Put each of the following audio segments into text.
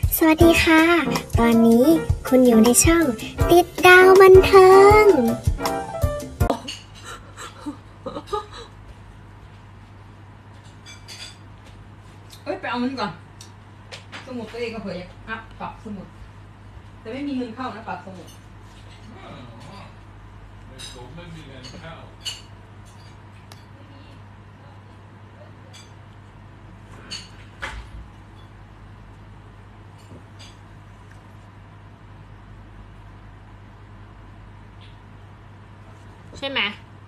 สวัสดีค่ะ ตอนนี้คุณอยู่ในช่องติดดาวบันเทิงไปเอามันก่อนสมุดตัวเองก็เผยอัพปรับสมุดแต่ไม่มีเงินเข้านะปรับสมุดผมไม่มีเงินเข้าใช่ไหม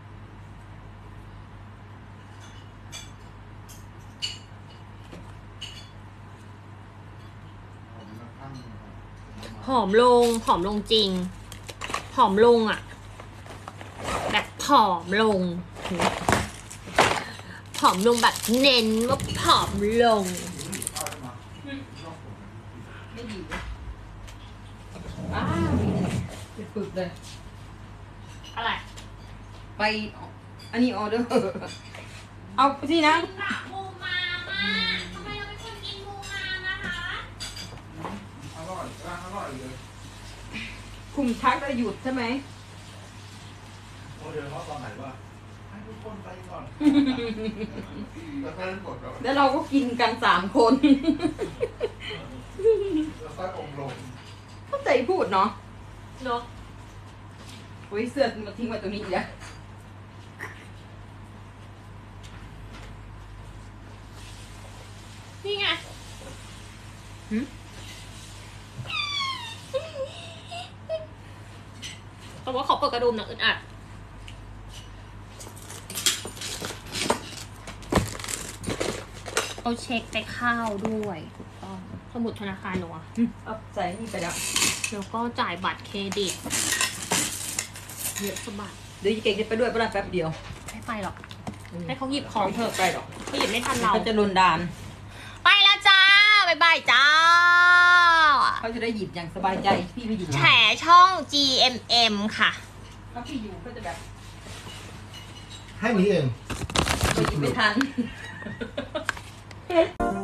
ผอมลงจริงผอมลงอ่ะแบบผอมลงแบบเน้นว่าผอมลงไม่ดีจะฝึกเลยอะไรไปอันนี้ออเดอร์เอาสินะมูมาทำไมเราเป็นคนกินมูมานะคะอร่อยเลยคุมทักจะหยุดใช่ไหมโมเดลเขาตอนไหนว่าให้ทุกคนไปก่อนแล้วค่อยกดก่อนแล้วเราก็กินกัน3 คนแล้วค่อยองลงเข้าใจพูดเนาะโอ้ยเสื้อมาทิ้งไว้ตรงนี้อีกแล้วนี่ไงแต่ว่าเขาเปิดกระดุมหนังอึดอัดเอาเช็คไปเข้าด้วยถูกต้องสมุดธนาคารหนูอะเอาใส่นี่ไปแล้วก็จ่ายบัตรเครดิตเยอะสบัดเดี๋ยวเก่งจะไปด้วยประมาณแป๊บเดียวไม่ไปหรอกให้เขาหยิบของเถอะไปหรอกเขาหยิบไม่ทันเราเขาจะลนดานไปแล้วจ้าบ๊ายบายจ้าเขาจะได้หยิบอย่างสบายใจพี่ไม่อยู่แฉช่อง GMM ค่ะถ้าพี่อยู่ก็จะแบบให้นี้เองหยิบไม่ทัน